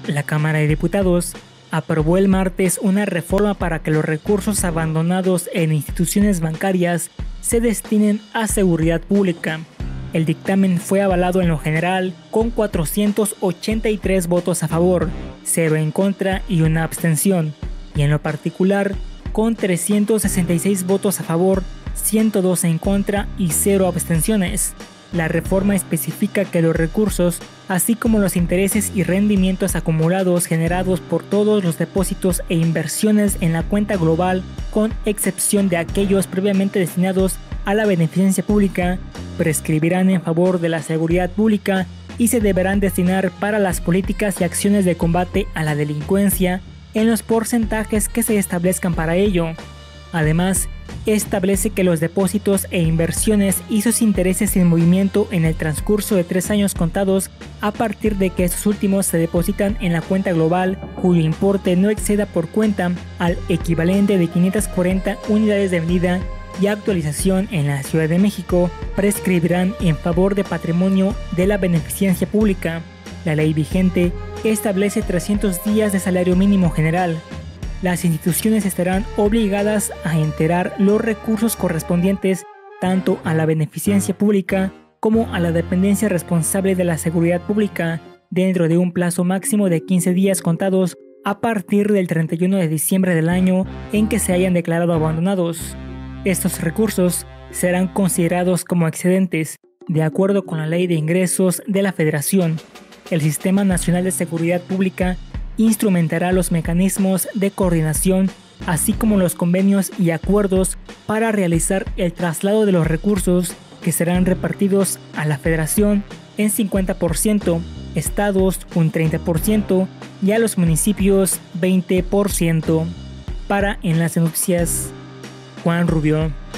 La Cámara de Diputados aprobó el martes una reforma para que los recursos abandonados en instituciones bancarias se destinen a seguridad pública. El dictamen fue avalado en lo general con 483 votos a favor, 0 en contra y una abstención, y en lo particular con 366 votos a favor, 102 en contra y 0 abstenciones. La reforma especifica que los recursos, así como los intereses y rendimientos acumulados generados por todos los depósitos e inversiones en la cuenta global, con excepción de aquellos previamente destinados a la beneficencia pública, prescribirán en favor de la seguridad pública y se deberán destinar para las políticas y acciones de combate a la delincuencia en los porcentajes que se establezcan para ello. Además, establece que los depósitos e inversiones y sus intereses en movimiento en el transcurso de 3 años contados a partir de que estos últimos se depositan en la cuenta global, cuyo importe no exceda por cuenta al equivalente de 540 unidades de medida y actualización en la Ciudad de México, prescribirán en favor de patrimonio de la beneficencia pública. La ley vigente establece 300 días de salario mínimo general. Las instituciones estarán obligadas a enterar los recursos correspondientes tanto a la beneficencia pública como a la dependencia responsable de la seguridad pública dentro de un plazo máximo de 15 días contados a partir del 31 de diciembre del año en que se hayan declarado abandonados. Estos recursos serán considerados como excedentes de acuerdo con la Ley de Ingresos de la Federación. El Sistema Nacional de Seguridad Pública instrumentará los mecanismos de coordinación, así como los convenios y acuerdos para realizar el traslado de los recursos que serán repartidos a la Federación en 50%, estados un 30% y a los municipios 20%. Para Enlace Noticias, Juan Rubio.